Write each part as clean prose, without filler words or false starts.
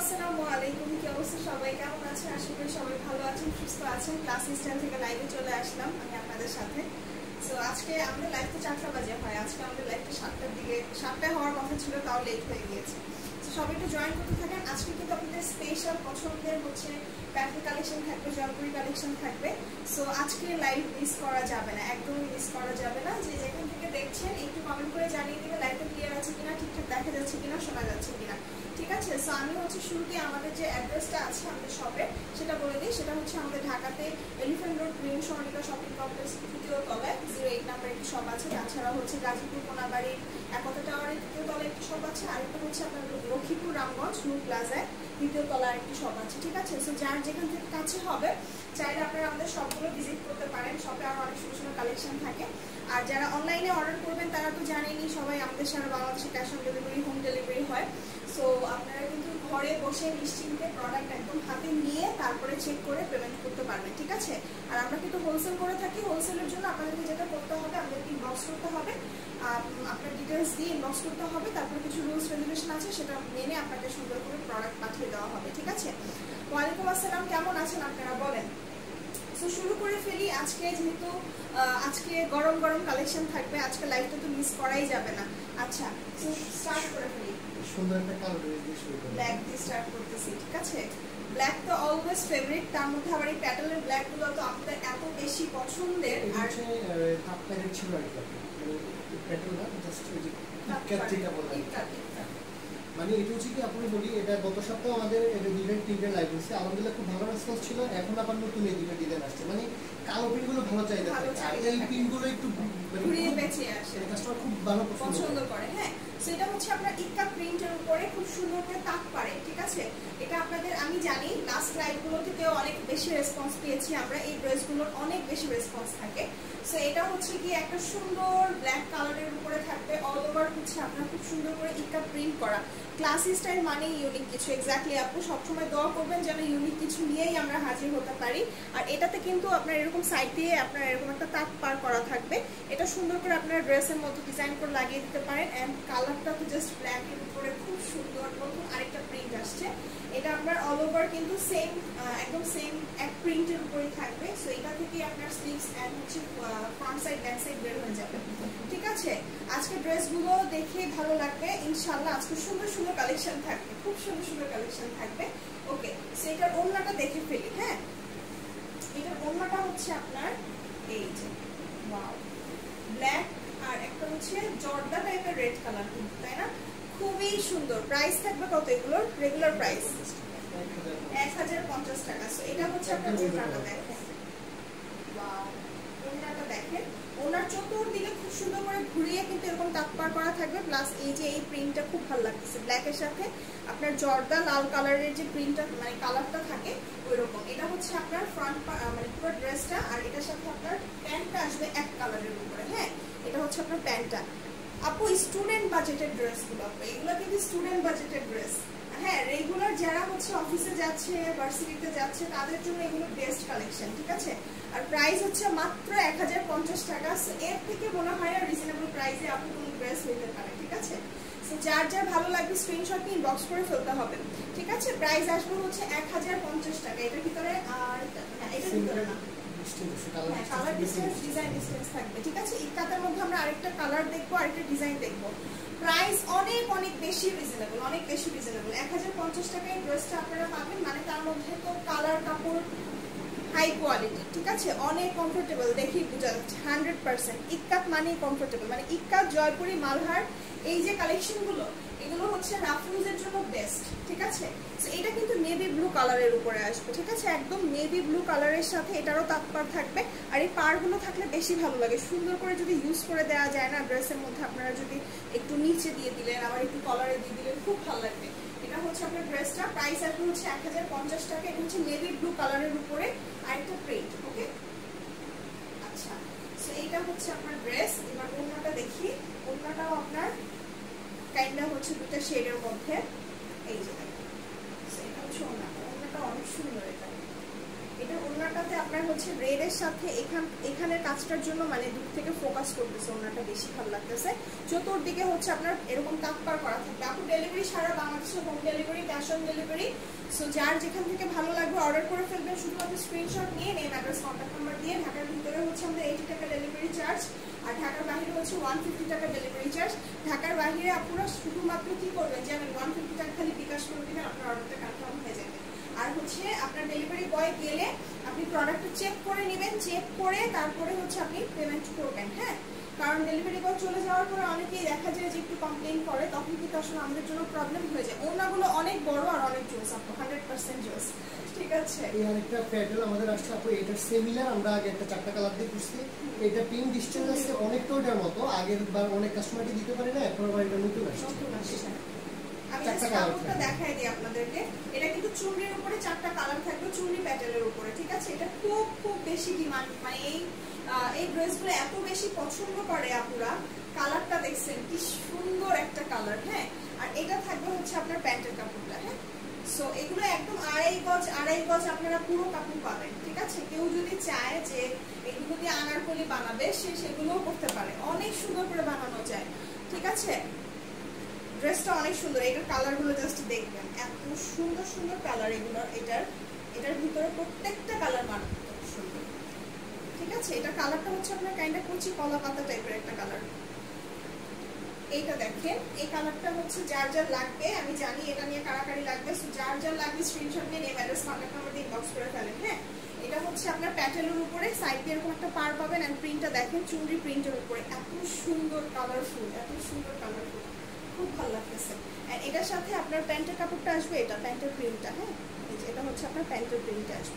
আসসালামু আলাইকুম। কি অবস্থা সবাই, কেমন আছেন? আশা করি সবাই ভালো আছেন, সুস্থ আছেন। ক্লাস স্টাইল থেকে লাইভে চলে আসলাম আমি আপনাদের সাথে। সো আজকে আমাদের লাইভ তো 4টা বাজে হয়, আজকে আমাদের লাইভটা 7টায় হওয়ার কথা ছিল, তাও লেট হয়ে গিয়েছে। সবাই একটু জয়েন করতে থাকেন। আজকে কিন্তু আপনাদের স্পেশাল পছন্দের হচ্ছে প্যান্টেল কালেকশন থাকবে, জয়পুরি কালেকশন থাকবে। সো আজকে লাইভ মিস করা যাবে না, একদমই মিস করা যাবে না। যে যেখান থেকে দেখছেন একটু কমেন্ট করে জানিয়ে দেবে লাইভটা ক্লিয়ার আছে কিনা, ঠিকঠাক দেখা যাচ্ছে কিনা, শোনা যাচ্ছে কিনা। ঠিক আছে, সো আমি হচ্ছে শুরুতে আমাদের যে অ্যাড্রেসটা আছে আমাদের শপে সেটা বলে দিই। সেটা হচ্ছে আমাদের ঢাকাতে Elephant Road green Swarnika shopping complex 2য় তলায় 08 নাম্বার একটি শপ আছে। তাছাড়া হচ্ছে গাজীপুর কোনাবাড়ির একতা টাওয়ারের 2য় তলায় একটি শপ আছে। আরেকটা হচ্ছে আপনার লক্ষ্মীপুর রামগঞ্জ নূর প্লাজায় 2য় তলায় একটি শপ আছে। ঠিক আছে, সো যার যেখান থেকে কাছে হবে চাইলে আপনারা আমাদের শপগুলো ভিজিট করতে পারেন। শপে আরও অনেক সুন্দর সুন্দর কালেকশন থাকে। আর যারা অনলাইনে অর্ডার করবেন তারা তো জানেনই সবাই, আমাদের সারা বাংলাদেশে cash on delivery, home delivery হয়। সো আপনারা কিন্তু ঘরে বসে নিশ্চিন্তে প্রোডাক্ট একদম হাতে নিয়ে তারপরে চেক করে পেমেন্ট করতে পারবেন। ঠিক আছে, আর আমরা কিন্তু হোলসেল করে থাকি। হোলসেলের জন্য আপনাদেরকে যেটা করতে হবে, আমাদেরকে ইনবক্স করতে হবে, আপনার ডিটেলস দিয়ে ইনবক্স করতে হবে। তারপরে কিছু রুলস রেগুলেশন আছে, সেটা মেনে আপনাকে সুন্দর করে প্রোডাক্ট পাঠিয়ে দেওয়া হবে। ঠিক আছে, ওয়ালাইকুম আসসালাম, কেমন আছেন আপনারা বলেন? সো শুরু করে ফেলি। আজকে যেহেতু আজকে গরম গরম কালেকশন থাকবে, আজকে লাইভটা তো মিস করাই যাবে না। আচ্ছা, সো স্টার্ট করে ফেলি। সুন্দর একটা কালার দিয়ে শুরু করব। ব্ল্যাক দিয়ে স্টার্ট করতেছি। ঠিক আছে, ব্ল্যাক তো অলওয়েজ ফেভারিট, তার মধ্যে আবার এই প্যাটার্নের ব্ল্যাক গুলো তো আপনাদের এত বেশি পছন্দের। আর আপনাদের ছিল আর কি, মানে প্যাটার্নটা জাস্ট ওই যে কাটটিটা বলা মানে এটা হচ্ছে কি আপনি বলি, এটা গত সপ্তাহে আমাদের এটা ডিজাইন প্রিন্টের লাইভ হয়েছে, আলহামদুলিল্লাহ খুব ভালো রেসপন্স ছিল। এখন আবার নতুন এই দুটো ডিজাইন আসছে, মানে কালো প্রিন্টগুলো ভালো চাহিদা থাকে, আর এই প্রিন্টগুলো একটু ঘুরিয়ে বেঁচে আসে, কাস্টমার খুব ভালো পছন্দ করে। হ্যাঁ, সেটা হচ্ছে আপনার ইক্কা প্রিন্টের উপরে খুব সুন্দর করে তাক পারে। ঠিক আছে, এটা আপনাদের আমি জানি লাস্ট লাইভগুলো থেকেও অনেক বেশি রেসপন্স পেয়েছি আমরা, এই ড্রেসগুলোর অনেক বেশি রেসপন্স থাকে। সো এটা হচ্ছে কি একটা সুন্দর ব্ল্যাক কালারের উপরে থাকবে, অল ওভার হচ্ছে আপনার খুব সুন্দর করে ইক্কা প্রিন্ট করা। ক্লাসি স্টাইল মানে ইউনিক কিছু। এক্স্যাক্টলি, আপু সবসময় দোয়া করবেন যেন ইউনিক কিছু নিয়েই আমরা হাজির হতে পারি। আর এটাতে কিন্তু আপনার এরকম সাইড দিয়ে আপনার এরকম একটা তাক পার করা থাকবে। এটা সুন্দর করে আপনার ড্রেসের মধ্যে ডিজাইন করে লাগিয়ে দিতে পারেন। অ্যান্ড কালারটা তো জাস্ট ব্ল্যাকের উপরে খুব সুন্দর। নতুন আরেকটা প্রিন্ট আসছে, এটা আপনার অল ওভার কিন্তু সেম, একদম সেম এক প্রিন্টের উপরেই থাকবে। সো এটা থেকে আপনার স্লিভস অ্যান্ড হচ্ছে ফ্রন্ট সাইড ব্যাক সাইড বের হয়ে যাবে। ঠিক আছে, আজকে ড্রেসগুলো দেখে ভালো লাগবে ইনশাল্লাহ। আজকে সুন্দর সুন্দর কালেকশন থাকবে, খুব সুন্দর সুন্দর কালেকশন থাকবে। ওকে, সো এটার ওড়নাটা দেখে ফেলি। হ্যাঁ, এটার ওড়নাটা হচ্ছে আপনার এই যে ওয়াও ব্ল্যাক, আর একটা হচ্ছে জর্দা টাইপের রেড কালার, তাই না? খুবই সুন্দর। প্রাইস থাকবে কত এগুলোর? রেগুলার প্রাইস 1050 টাকা। সো এটা হচ্ছে আপনার ওড়নাটা দেখেন, ওয়াও ওড়নাটা দেখেন। ওনার চতুর্দিকে খুব সুন্দর করে ঘুরিয়ে কিন্তু এরকম তাকপার করা থাকবে। প্লাস এই যে এই প্রিন্টটা খুব ভালো লাগতেছে, ব্ল্যাকের সাথে আপনার জর্দা লাল কালারের যে প্রিন্টটা মানে কালারটা থাকে ওই রকম। এটা হচ্ছে আপনার ফ্রন্ট মানে পুরো ড্রেসটা, আর এটার সাথে আপনার প্যান্টটা আসবে এক কালারের উপরে। হ্যাঁ, এটা হচ্ছে আপনার প্যান্টটা। আপু স্টুডেন্ট বাজেটের ড্রেসগুলো, এগুলো কিন্তু স্টুডেন্ট বাজেটের ড্রেস। হ্যাঁ, রেগুলার যারা হচ্ছে অফিসে যাচ্ছে, ভার্সিটিতে যাচ্ছে, তাদের জন্য এগুলো বেস্ট কালেকশন। ঠিক আছে, আর প্রাইস হচ্ছে মাত্র 1050 টাকা। এর থেকে মনে হয় আর রিজনেবল প্রাইসে আপনি কোনো ড্রেস হইতে পারে। ঠিক আছে, সো যার যার ভালো লাগবে স্ক্রিনশট নিয়ে ইনবক্স করে ফেলতে হবে। ঠিক আছে, প্রাইস আসবে হচ্ছে 1050 টাকা। এটার ভিতরে আর এটার ভিতরে না, হ্যাঁ কালার ডিসটেন্স, ডিজাইন ডিসটেন্স থাকবে। ঠিক আছে, ইক্কাতের মধ্যে আমরা আরেকটা কালার দেখবো, আরেকটা ডিজাইন দেখবো। প্রাইস অনেক অনেক বেশি রিজনেবল, অনেক বেশি রিজনেবল। 1050 টাকায় ড্রেসটা আপনারা পাবেন, মানে তার মধ্যে তো কালার কাপড় হাই কোয়ালিটি। ঠিক আছে, অনেক কমফোর্টেবল, দেখেই বোঝা যাচ্ছে 100%। ইক্কাত মানেই কমফোর্টেবল, মানে ইক্কাত, জয়পুরি, মালহার এই যে কালেকশনগুলো এগুলো হচ্ছে রাফিউজের জন্য বেস্ট। ঠিক আছে, সো এটা কিন্তু নেভি ব্লু কালারের উপরে আসবে। ঠিক আছে, একদম নেভি ব্লু কালারের সাথে এটারও তাকপার থাকবে। আর এই পারগুলো থাকলে বেশি ভালো লাগে, সুন্দর করে যদি ইউজ করে দেওয়া যায় না ড্রেসের মধ্যে, আপনারা যদি একটু নিচে দিয়ে দিলেন, আবার একটু কলারে দিয়ে দিলেন, খুব ভালো লাগবে। এটা হচ্ছে আপনার ড্রেসটা, প্রাইস আসবে হচ্ছে 1050 টাকা। এটা হচ্ছে নেভি ব্লু কালারের উপরে আরেকটা প্রিন্ট। ওকে, আচ্ছা, সো এইটা হচ্ছে আপনার ড্রেস। এবার ওড়নাটা দেখি। ওড়নাটাও আপনার কাইন্ডা হচ্ছে দুটো শেডের মধ্যে। এই যে দেখেন, এটা হচ্ছে ওড়নাটা, ওড়নাটা অনেক সুন্দর। এটা এটা ওড়নাটাতে আপনার হচ্ছে রেডের সাথে এখানের কাজটার জন্য মানে দূর থেকে ফোকাস করতেছে, ওড়নাটা বেশি ভালো লাগতেছে। চতুর্দিকে হচ্ছে আপনার এরকম তাকপার করা থাকবে। আপু ডেলিভারি সারা বাংলাদেশে home delivery, cash on delivery. So যার যেখান থেকে ভালো লাগবে অর্ডার করে ফেলবেন, শুধুমাত্র স্ক্রিনশট নিয়ে নেম, অ্যাড্রেস, কন্ট্যাক্ট নাম্বার দিয়ে। ঢাকার ভিতরে হচ্ছে আমাদের 80 টাকা ডেলিভারি চার্জ, আর ঢাকার বাইরে হচ্ছে 150 টাকা ডেলিভারি চার্জ। ঢাকার বাইরে আপনারা শুধুমাত্র কি করবেন জানেন, 150 টাকা খালি বিকাশ করে দিবেন, আপনার অর্ডারটা কনফার্ম হয়ে যাবে। আর হচ্ছে আপনার ডেলিভারি বয় গেলে আপনি প্রোডাক্টটা চেক করে নেবেন, চেক করে তারপরে হচ্ছে আপনি পেমেন্ট করবেন। হ্যাঁ, কারণ ডেলিভারি বয় চলে যাওয়ার পরে অনেকেই দেখা যায় যে একটু কমপ্লেন করে, তখন কিন্তু আসলে আমাদের জন্য প্রবলেম হয়ে যায়। ওনাগুলো অনেক বড় আর অনেক জোস আপু, 100% জোস। ঠিক আছে, এই আরেকটা প্যাটেল আমাদের আসছে আপু, এটা সিমিলার, আমরা আগে একটা 4টা কালার দিয়ে করছি। এটা পিন ডিসটেন্স আছে অনেকটা ওটার মতো, আগের বার অনেক কাস্টমারকে দিতে পারি না, এখন আবার এটা নতুন আসছে। আমি কাপড়টা দেখাই দিই আপনাদেরকে। এটা কিন্তু চুনরির উপরে 4টা কালার থাকবে, চুনরি প্যাটেলের উপরে। ঠিক আছে, এটা খুব খুব বেশি ডিমান্ড, মানে এই ড্রেসগুলো এত বেশি পছন্দ করে আপুরা। কালারটা দেখছেন কি সুন্দর একটা কালার। হ্যাঁ, আর এটা থাকবে হচ্ছে আপনার প্যান্টের কাপড়টা। হ্যাঁ, সো এগুলো একদম 2.5 গজ আপনারা পুরো কাপড় পাবেন। ঠিক আছে, কেউ যদি চায় যে এগুলো দিয়ে আনারকলি বানাবে, সেগুলোও করতে পারে, অনেক সুন্দর করে বানানো যায়। ঠিক আছে, ড্রেসটা অনেক সুন্দর। এটার কালারগুলো জাস্ট দেখবেন, এত সুন্দর সুন্দর কালার এগুলো। এটার ভিতরে প্রত্যেকটা কালার মারাত্মক সুন্দর। ঠিক আছে, এটা কালারটা হচ্ছে আপনার কাইন্ড অফ কচি কলা পাতা টাইপের একটা কালার। এইটা দেখেন, এই কালারটা হচ্ছে যার যার লাগবে, আমি জানি এটা নিয়ে কারাকারি লাগবে, সো যার যার লাগবে স্ক্রিনশট নিয়ে নেম, অ্যাড্রেস, কন্ট্যাক্ট নাম্বার দিয়ে ইনবক্স করে ফেলেন। হ্যাঁ, এটা হচ্ছে আপনার প্যাটেলের উপরে সাইড দিয়ে এরকম একটা পার পাবেন, এন্ড প্রিন্টটা দেখেন চুনরি প্রিন্টের উপরে, এত সুন্দর কালারফুল, এত সুন্দর কালারফুল, খুব ভালো লাগতেছে। এন্ড এটার সাথে আপনার প্যান্টের কাপড়টা আসবে, এটা প্যান্টের প্রিন্টটা। হ্যাঁ, এটা হচ্ছে আপনার প্যান্টের প্রিন্টটা আসবে,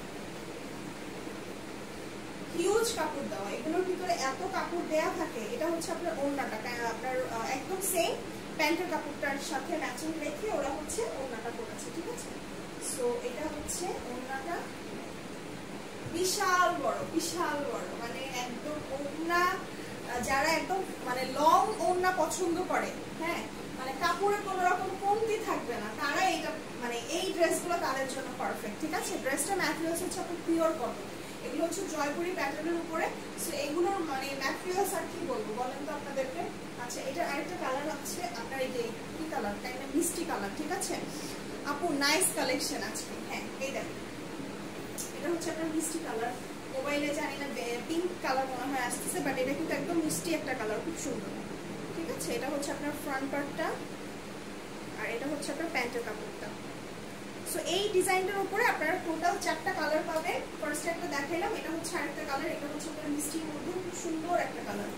হিউজ কাপড় দেওয়া, এগুলোর ভিতরে এত কাপড় দেয়া থাকে। এটা হচ্ছে আপনার ওড়নাটা, আপনার একদম সেম প্যান্টের কাপড়টার সাথে ম্যাচিং রেখে ওরা হচ্ছে ওড়নাটা করেছে। ঠিক আছে, সো এটা হচ্ছে ওড়নাটা, বিশাল বড়, বিশাল বড়, মানে একদম ওড়না যারা একদম মানে লং ওড়না পছন্দ করে, হ্যাঁ, মানে কাপড়ে কোনো রকম কমতি থাকবে না, তারা এটা মানে এই ড্রেসগুলো তাদের জন্য পারফেক্ট। ঠিক আছে, ড্রেসটা ম্যাটেরিয়ালস হচ্ছে আপনার পিওর কটন, এগুলো হচ্ছে জয়পুরি প্যাটার্নের উপরে। সো এগুলোর মানে ম্যাটেরিয়ালস আর কি বলবো বলেন তো আপনাদেরকে। আচ্ছা, এটা আরেকটা কালার আছে আপনার, এই যে কি কালারটা, এটা মিষ্টি কালার। ঠিক আছে আপু, নাইস কালেকশন আজকে। হ্যাঁ, এই দেখেন, এটা হচ্ছে আপনার মিষ্টি কালার। মোবাইলে জানি না পিঙ্ক কালার মনে হয় আসতেছে, বাট এটা কিন্তু একদম মিষ্টি একটা কালার, খুব সুন্দর। ঠিক আছে, এটা হচ্ছে আপনার ফ্রন্ট পার্টটা, আর এটা হচ্ছে আপনার প্যান্টের কাপড়টা। সো এই ডিজাইনটার উপরে আপনারা টোটাল 4টা কালার পাবেন। ফার্স্ট একটা দেখাইলাম, এটা হচ্ছে আরেকটা কালার, এটা হচ্ছে আপনার মিষ্টির মধ্যে খুব সুন্দর একটা কালার।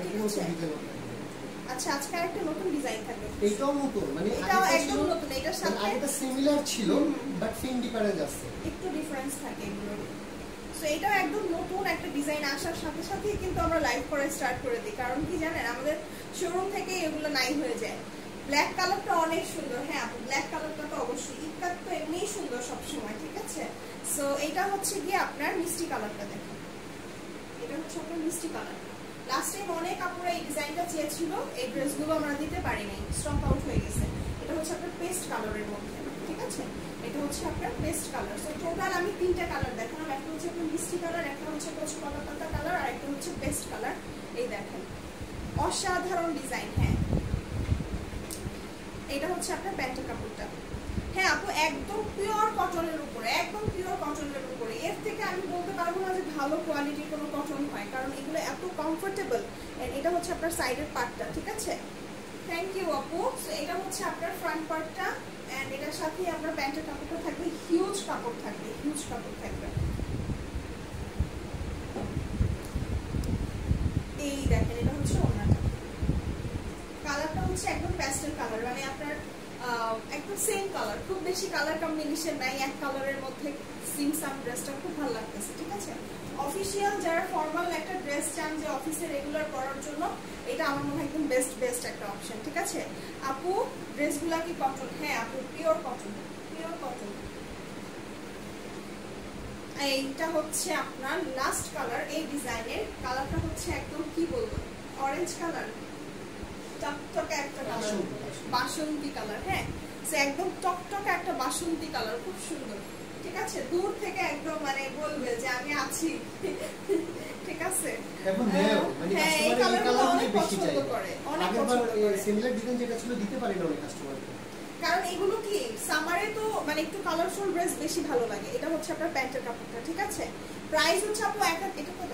আচ্ছা, আজকে আরেকটা নতুন ডিজাইন থাকবে, এটাও নতুন, মানে এটাও একদম নতুন, এটার সাথে আগেটা সিমিলার ছিল, বাট ফিন ডিফারেন্স আছে, একটু ডিফারেন্স থাকে এগুলোর। সো এটাও একদম নতুন একটা ডিজাইন আসার সাথে সাথেই কিন্তু আমরা লাইভ করা স্টার্ট করে দিই, কারণ কি জানেন, আমাদের শোরুম থেকে এগুলো নাই হয়ে যায়। ব্ল্যাক কালারটা অনেক সুন্দর। হ্যাঁ আপু, ব্ল্যাক কালারটা তো অবশ্যই, ইকাত তো এমনিই সুন্দর সবসময়। ঠিক আছে, সো এটা হচ্ছে গিয়ে আপনার মিষ্টি কালারটা দেখেন, এটা হচ্ছে আপনার মিষ্টি কালার। লাস্ট টাইম অনেক আপুরা এই ডিজাইনটা চেয়েছিল, এই ড্রেসগুলো আমরা দিতে পারি নাই, স্টক আউট হয়ে গেছে। এটা হচ্ছে আপনার পেস্ট কালারের মধ্যে। ঠিক আছে, এটা হচ্ছে আপনার পেস্ট কালার। সো টোটাল আমি 3টা কালার দেখালাম, একটা হচ্ছে আপনার মিষ্টি কালার, একটা হচ্ছে কচি কলা পাতা কালার, আর একটা হচ্ছে পেস্ট কালার। এই দেখেন, অসাধারণ ডিজাইন। হ্যাঁ, এটা হচ্ছে আপনার প্যান্টের কাপড়টা। হ্যাঁ আপু, একদম পিওর কটনের উপরে, একদম পিওর কটনের উপরে, এর থেকে আমি বলতে পারবো না যে ভালো কোয়ালিটির কোনো কটন হয়, কারণ এগুলো এত কমফোর্টেবল। এটা হচ্ছে আপনার সাইডের পার্টটা। ঠিক আছে, থ্যাংক ইউ আপু। সো এটা হচ্ছে আপনার ফ্রন্ট পার্টটা, এন্ড এটার সাথে আপনার প্যান্টের কাপড়টা থাকবে, হিউজ কাপড় থাকবে, হিউজ কাপড় থাকবে। এই দেখেন, এটা হচ্ছে ওড়নাটা, কালারটা হচ্ছে একদম প্যাস্টেল কালার, মানে আপনার একদম সেম কালার, খুব বেশি কালার কম্বিনেশন নাই, এক কালারের মধ্যে সিমসাম ড্রেসটা খুব ভালো লাগতেছে। ঠিক আছে, অফিসিয়াল যারা ফর্মাল একটা ড্রেস চান যে অফিসে রেগুলার পরার জন্য, এটা আমার মনে হয় একদম বেস্ট একটা অপশন। ঠিক আছে আপু, ড্রেসগুলা কি কটন? হ্যাঁ আপু, পিওর কটন, পিওর কটন। এইটা হচ্ছে আপনার লাস্ট কালার এই ডিজাইনের, কালারটা হচ্ছে একদম কি বলবো, অরেঞ্জ কালার, টকটকে একটা কালার, বাসন্তী কালার। হ্যাঁ, সে একদম টকটকে একটা বাসন্তী কালার, খুব সুন্দর। ঠিক আছে, দূর থেকে একদম মানে বলবে যে আমি আছি। ঠিক আছে, এখন নেও মানে কাস্টমার এই কালারগুলো বেশি চাই করে, অনেক পছন্দ করে। সিমিলার ডিজাইন যেটা ছিল দিতে পারি না অনেক কাস্টমারকে, কারণ এগুলো কি সামারে তো মানে একটু কালারফুল ড্রেস বেশি ভালো লাগে। এটা হচ্ছে আপনার প্যান্টের কাপড়টা, ঠিক আছে। প্রাইস হচ্ছে আপু এটা কত?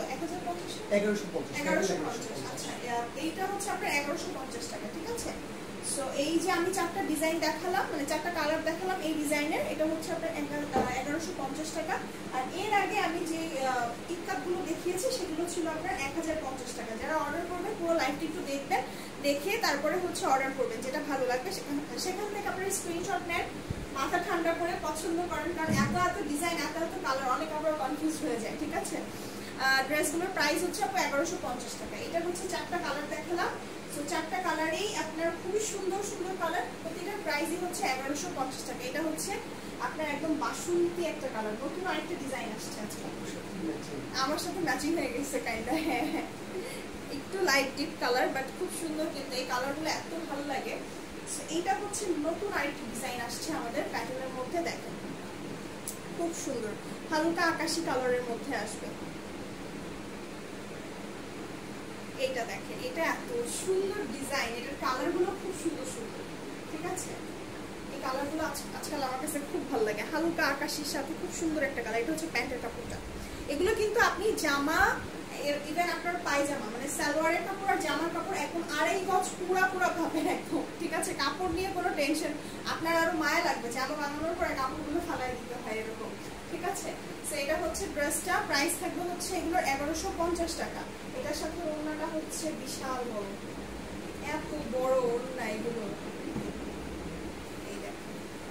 1150। আচ্ছা, এইটা হচ্ছে আপনার 1150 টাকা, ঠিক আছে। সো এই যে আমি চারটা ডিজাইন দেখালাম, মানে চারটা কালার দেখালাম এই ডিজাইনের, এটা হচ্ছে আপনার 1150 টাকা। আর এর আগে আমি যে টিককাপগুলো দেখিয়েছি সেগুলো ছিল আপনার 1050 টাকা। যারা অর্ডার করবেন পুরো লাইভটি একটু দেখবেন, দেখে তারপরে হচ্ছে অর্ডার করবেন, যেটা ভালো লাগবে সেখান থেকে আপনারা স্ক্রিনশট নেন, মাথা ঠান্ডা করে পছন্দ করেন, কারণ এত ডিজাইন এত কালার অনেক আবার কনফিউজ হয়ে যায়, ঠিক আছে। ড্রেসগুলোর প্রাইস হচ্ছে আপু 1150 টাকা। এটা হচ্ছে চারটা কালার দেখালাম। সো চারটা কালারেই আপনার খুবই সুন্দর সুন্দর কালার, প্রতিটার প্রাইসই হচ্ছে 1150 টাকা। এটা হচ্ছে আপনার একদম বাসন্তী একটা কালার, নতুন আরেকটা ডিজাইন আসছে আজকে, আমার সাথে ম্যাচিং হয়ে গেছে কাইন্ডা। হ্যাঁ হ্যাঁ, একটু লাইট ডিপ কালার, বাট খুব সুন্দর, কিন্তু এই কালারগুলো এত ভালো লাগে। এইটা হচ্ছে নতুন আরেকটা ডিজাইন আসছে আমাদের প্যাটার্নের মধ্যে, দেখেন খুব সুন্দর, হালকা আকাশি কালারের মধ্যে আসবে। এটা দেখেন, এটা এত সুন্দর ডিজাইন, এটার কালারগুলো খুব সুন্দর সুন্দর, ঠিক আছে। এই কালারগুলো আজকাল আমার কাছে খুব ভালো লাগে, হালকা আকাশির সাথে খুব সুন্দর একটা কালার। এটা হচ্ছে প্যান্টের কাপড়টা। এগুলো কিন্তু আপনি জামা, ইভেন আপনার পায়জামা মানে সালোয়ারের কাপড় আর জামার কাপড় এখন 2.5 গজ পুরা ভাবেন একদম, ঠিক আছে। কাপড় নিয়ে কোনো টেনশন, আপনার আরো মায়া লাগবে জামা বানানোর পরে কাপড়গুলো ফালাই দিতে হয় এরকম, ঠিক আছে। সো এটা হচ্ছে ড্রেসটা, প্রাইস থাকবে হচ্ছে এগুলোর 1150 টাকা। এটার সাথে ওড়নাটা হচ্ছে বিশাল বড়, এত বড় ওড়না এগুলো। এই দেখেন,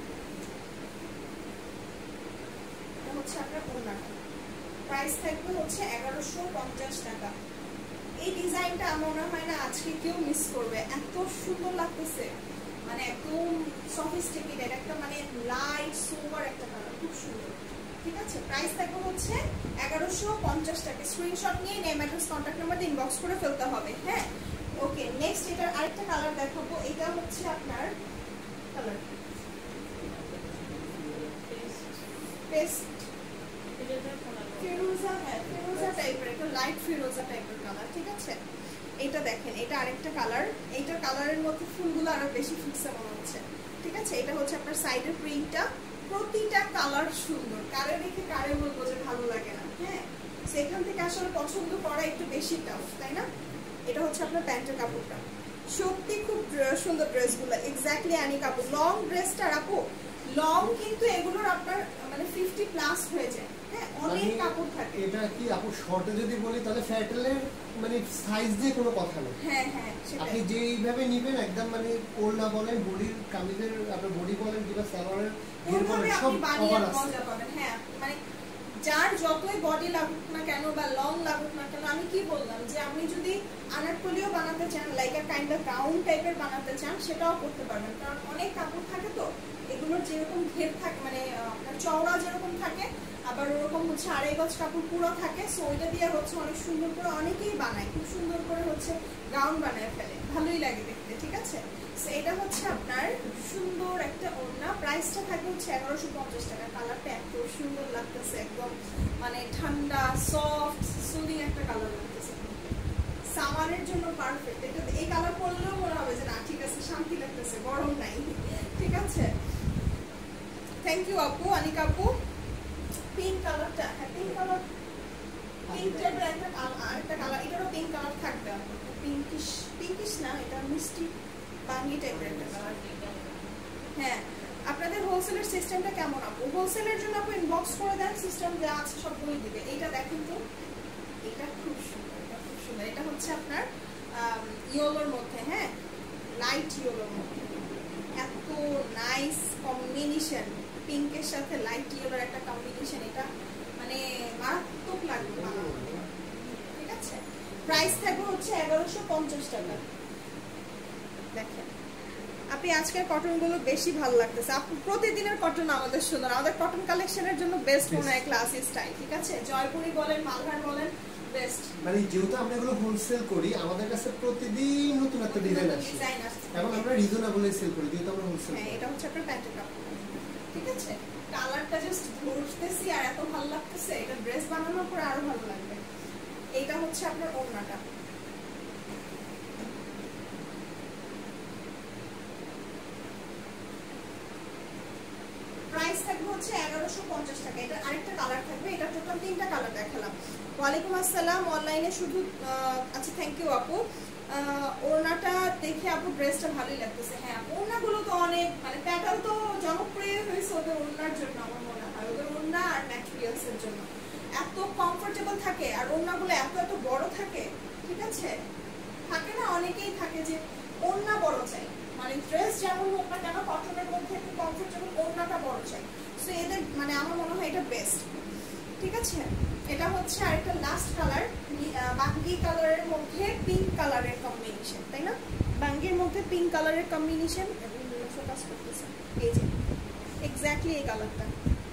এটা হচ্ছে আপনার ওড়নাটা, প্রাইস থাকবে হচ্ছে 1150 টাকা। এই ডিজাইনটা মনে হয় না আজকে কেউ মিস করবে, এত সুন্দর লাগতেছে, মানে একদম সফিস্টিকেটেড একটা, মানে লাইট সোবার একটা কালার, খুব সুন্দর, ঠিক আছে। প্রাইস থাকবে হচ্ছে 1150 টাকা। স্ক্রিনশট নিয়ে নেম অ্যাড্রেস কন্ট্যাক্ট নাম্বার দিয়ে ইনবক্স করে ফেলতে হবে, হ্যাঁ। ওকে, নেক্সট এটার আরেকটা কালার দেখাবো। এটা হচ্ছে আপনার কালার পেস্ট ফিরোজা, হ্যাঁ ফিরোজা টাইপের, একটা লাইট ফিরোজা টাইপের কালার, ঠিক আছে। এটা দেখেন, এটা আরেকটা কালার, এইটার কালারের মধ্যে ফুলগুলো আরো বেশি ফিক্সে মনে হচ্ছে, ঠিক আছে। এটা হচ্ছে আপনার সাইডের প্রিন্টটা, প্রতিটা কালার সুন্দর, কারে দেখে কারে বলবো যে ভালো লাগে না, হ্যাঁ। সেখান থেকে আসলে পছন্দ করা একটু বেশি টাফ, তাই না। এটা হচ্ছে আপনার প্যান্টের কাপড়টা, সত্যি খুব সুন্দর ড্রেসগুলো, এক্স্যাক্টলি আনি কাপড়। লং ড্রেসটা আপু, লং কিন্তু এগুলোর আপনার মানে 50 প্লাস হয়ে যায়, হ্যাঁ, অনেক কাপড় থাকে। এটা কি আপু শর্টে যদি বলি তাহলে ফ্যাটেলের মানে সাইজ দিয়ে কোনো কথা নেই, হ্যাঁ হ্যাঁ, আপনি যেইভাবে নিবেন একদম মানে ওড়না বলেন, বডির কামিজের আপনার বডি বলেন কিংবা সালোয়ারের ওইভাবে আপনি বানিয়ে মজা পাবেন, হ্যাঁ। মানে যার যতই বডি লাগুক না কেন বা লং লাগুক না কেন, আমি কি বললাম যে আপনি যদি আনারকলিও বানাতে চান, like a kind of gown টাইপের বানাতে চান, সেটাও করতে পারবেন। কারণ অনেক কাপড় থাকে তো, এগুলোর যেরকম ঘের থাকে মানে আপনার চওড়া যেরকম থাকে, আবার ওরকম হচ্ছে 2.5 গজ কাপড় পুরো থাকে। সো ওইটা দিয়ে হচ্ছে অনেক সুন্দর করে অনেকেই বানায়, খুব সুন্দর করে হচ্ছে গাউন বানায় ফেলে, ভালোই লাগে দেখতে, ঠিক আছে। সো এটা হচ্ছে আপনার সুন্দর একটা ওড়না, প্রাইসটা থাকে হচ্ছে 1150 টাকা। কালারটা এত সুন্দর লাগতেছে, একদম মানে ঠান্ডা সফট সুদিং একটা কালার লাগতেছে, সামারের জন্য পারফেক্ট। এটা এই কালার পরলেও মনে হবে যে না ঠিক আছে, শান্তি লাগতেছে, গরম নাই, ঠিক আছে। থ্যাংক ইউ আপু, আনিকা আপু। পিঙ্ক কালারটা, হ্যাঁ পিঙ্ক কালার, পিঙ্ক টাইপের একটা কালার, এটারও পিঙ্ক কালার থাকবে আপনার, পিঙ্কিশ না, এটা মিষ্টি বাঙ্গি টাইপের একটা কালার। হ্যাঁ, আপনাদের হোলসেলের সিস্টেমটা কেমন আপু? হোলসেলের জন্য আপু ইনবক্স করে দেন, সিস্টেম যা আছে সব বলে দিবে। এইটা দেখেন তো, এটা খুব সুন্দর, এটা খুব সুন্দর। এটা হচ্ছে আপনার ইয়েলোর মধ্যে, হ্যাঁ লাইট ইয়েলোর মধ্যে, এত নাইস কম্বিনেশন, পিঙ্কের সাথে লাইট ইয়েলোর একটা কম্বিনেশন, এটা মানে মারাত্মক লাগবে, ঠিক আছে। প্রাইস থাকবে হচ্ছে 1150 টাকা। দেখেন আপনি আজকের কটনগুলো বেশি ভালো লাগতেছে, আপনি প্রতিদিনের কটন আমাদের সুন্দর, আমাদের কটন কালেকশনের জন্য বেস্ট মনে হয় ক্লাসি স্টাইল, ঠিক আছে। জয়পুরি বলেন, মালহার বলেন, বেস্ট। মানে যেহেতু আমরা এগুলো হোলসেল করি, আমাদের কাছে প্রতিদিন নতুন একটা ডিজাইন আসে, এবং আমরা রিজনেবলে সেল করি যেহেতু আমরা হোলসেল। হ্যাঁ, এটা হচ্ছে আপনার প্যান্টের কাপড়, ঠিক আছে। কালার কালারটা জাস্ট ধরতেছি আর এত ভালো লাগতেছে, এটা ড্রেস বানানোর পরে আরো ভালো লাগবে। এইটা হচ্ছে আপনার ওড়নাটা। প্রাইস থাকবে হচ্ছে 1150 টাকা। এটা আরেকটা কালার থাকবে, এটা টোটাল 3টা কালার দেখালাম। ওয়ালাইকুম আসসালাম, অনলাইনে শুধু আচ্ছা থ্যাংক ইউ আপু। ওড়নাটা দেখে আপু ড্রেসটা ভালোই লাগতেছে। হ্যাঁ ওড়নাগুলো তো অনেক মানে প্যাটার্ন তো জনপ্রিয় হয়েছে ওদের ওড়নার জন্য, আমার মনে হয় ওদের ওড়না আর ম্যাটেরিয়ালসের জন্য এত কমফোর্টেবল থাকে, আর ওড়নাগুলো এত এত বড় থাকে। ঠিক আছে, থাকে না অনেকেই থাকে যে ওড়না বড় চাই, মানে ড্রেস যেমন হোক না কেন কটনের মধ্যে একটু কমফোর্টেবল, ওড়নাটা বড় চাই। সো এদের মানে আমার মনে হয় এটা বেস্ট। ঠিক আছে, এটা হচ্ছে আরেকটা লাস্ট কালার, বাঙ্গি কালারের মধ্যে পিঙ্ক কালারের কম্বিনেশন, তাই না? বাঙ্গির মধ্যে পিঙ্ক কালারের কম্বিনেশন, ফোকাস করতেছে এই যে এক্স্যাক্টলি এই কালারটা।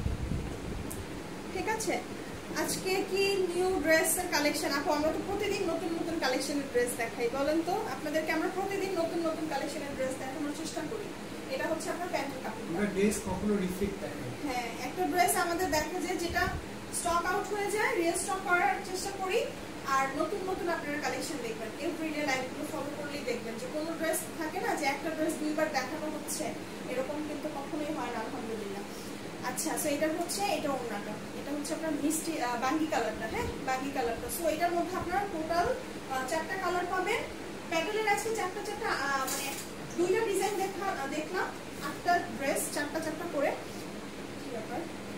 ঠিক আছে, আজকে কি নিউ ড্রেসের কালেকশন? আপু আমরা তো প্রতিদিন নতুন নতুন কালেকশনের ড্রেস দেখাই, বলেন তো আপনাদেরকে আমরা প্রতিদিন নতুন নতুন কালেকশনের ড্রেস দেখানোর চেষ্টা করি। এটা হচ্ছে আপনার প্যান্টের কাপড়, আমরা ড্রেস কখনো রিফিট দেখাই। হ্যাঁ একটা ড্রেস আমাদের দেখা যায় যেটা স্টক আউট হয়ে যায়, রিস্টক করার চেষ্টা করি, আর নতুন নতুন আপনারা কালেকশন দেখবেন। এভরিডে লাইভগুলো ফলো করলেই দেখবেন যে কোনো ড্রেস থাকে না যে একটা ড্রেস দুইবার দেখানো হচ্ছে, এরকম কিন্তু কখনোই হয় না আলহামদুলিল্লাহ। আচ্ছা সো এটা হচ্ছে, এটা ওড়নাটা, এটা হচ্ছে আপনার মিষ্টি বাঙ্গি কালারটা। হ্যাঁ বাঙ্গি কালারটা। সো এটার মধ্যে আপনারা টোটাল 4টা কালার পাবেন। প্যাটেলের আছে 4টা মানে 2টা ডিজাইন দেখলাম, 8টা ড্রেস 4টা করে। কি ব্যাপার,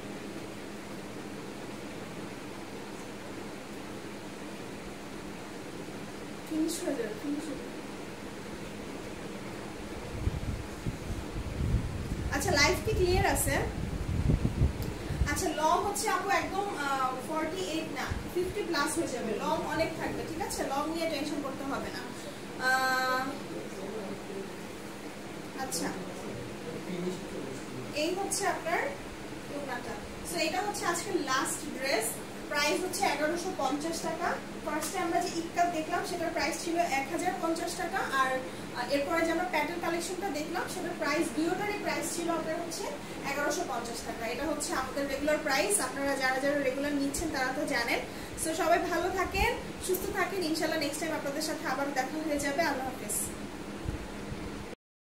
ফিনিশ হয়ে যাবে, ফিনিশ হয়ে যাবে। আচ্ছা লাইভ কি ক্লিয়ার আছে? আচ্ছা লং হচ্ছে আপু একদম 48 না 50 প্লাস হয়ে যাবে, লং অনেক থাকবে। ঠিক আছে, লং নিয়ে টেনশন করতে হবে না। আচ্ছা এই হচ্ছে আপনার ওড়নাটা। সো এটা হচ্ছে আজকে লাস্ট ড্রেস, প্রাইস হচ্ছে 1150 টাকা। ফার্স্টে আমরা যে ইক্কাত দেখলাম সেটার প্রাইস ছিল 1050 টাকা, আর এরপরে যে আমরা প্যাটেল কালেকশনটা দেখলাম সেটার প্রাইস দুটোটারই প্রাইস ছিল আপনার হচ্ছে 1150 টাকা। এটা হচ্ছে আমাদের রেগুলার প্রাইস, আপনারা যারা যারা রেগুলার নিচ্ছেন তারা তো জানেন। সো সবাই ভালো থাকেন, সুস্থ থাকেন, ইনশাল্লাহ নেক্সট টাইম আপনাদের সাথে আবার দেখা হয়ে যাবে। আল্লাহ।